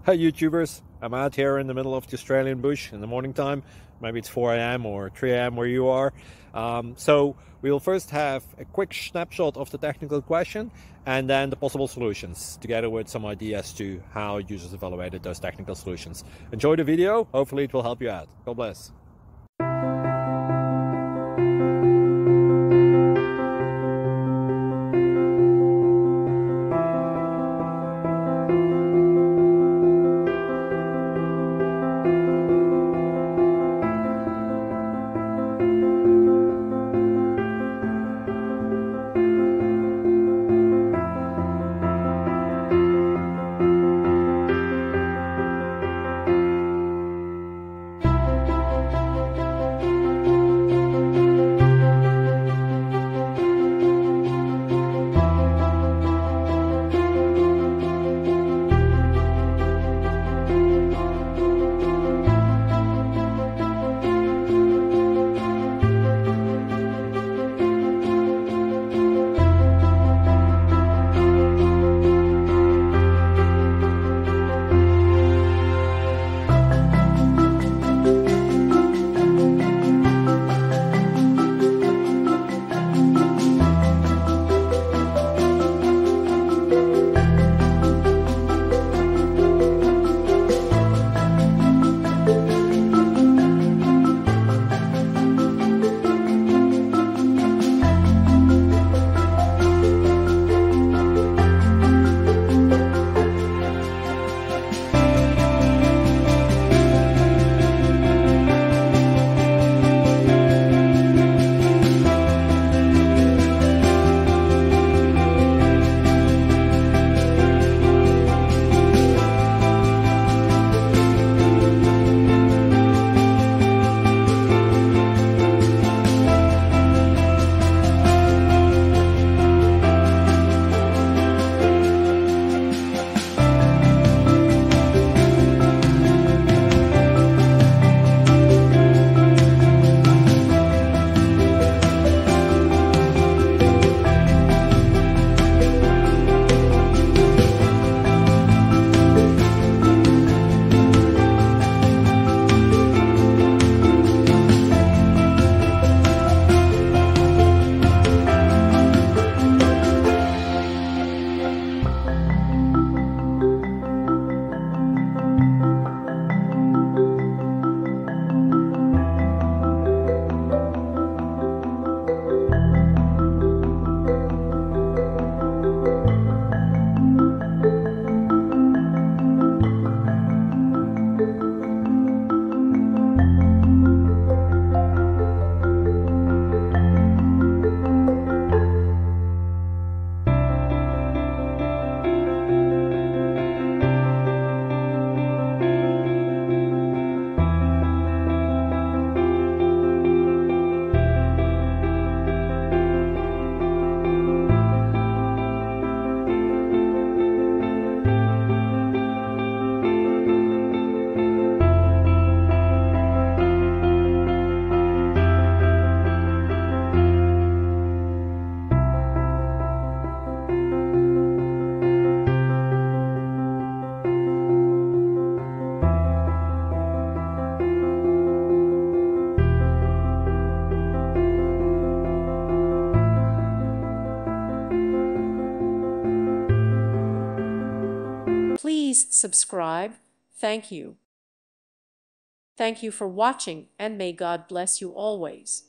Hi YouTubers, I'm out here in the middle of the Australian bush in the morning time. Maybe it's 4 a.m. or 3 a.m. where you are. So we'll first have a quick snapshot of the technical question and then the possible solutions, together with some ideas to how users evaluated those technical solutions. Enjoy the video, hopefully it will help you out. God bless. Please subscribe. Thank you. Thank you for watching, and may God bless you always.